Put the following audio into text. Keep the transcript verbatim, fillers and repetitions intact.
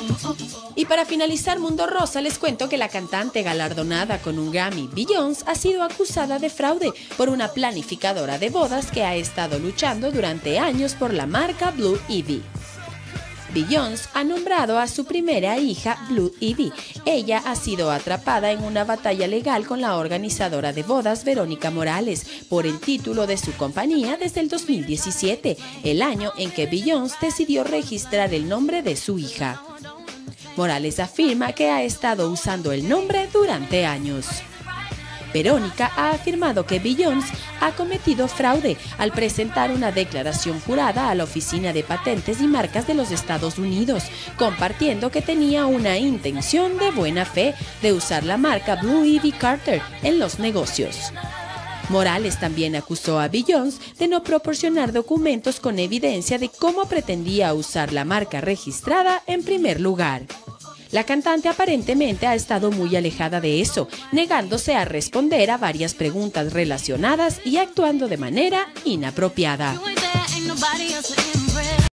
Y para finalizar Mundo Rosa, les cuento que la cantante galardonada con un Grammy, Beyoncé, ha sido acusada de fraude por una planificadora de bodas que ha estado luchando durante años por la marca Blue Ivy. Beyoncé ha nombrado a su primera hija Blue Ivy. Ella ha sido atrapada en una batalla legal con la organizadora de bodas Verónica Morales por el título de su compañía desde el dos mil diecisiete, el año en que Beyoncé decidió registrar el nombre de su hija. Morales afirma que ha estado usando el nombre durante años. Verónica ha afirmado que Beyoncé ha cometido fraude al presentar una declaración jurada a la Oficina de Patentes y Marcas de los Estados Unidos, compartiendo que tenía una intención de buena fe de usar la marca Blue Ivy Carter en los negocios. Morales también acusó a Beyoncé de no proporcionar documentos con evidencia de cómo pretendía usar la marca registrada en primer lugar. La cantante aparentemente ha estado muy alejada de eso, negándose a responder a varias preguntas relacionadas y actuando de manera inapropiada.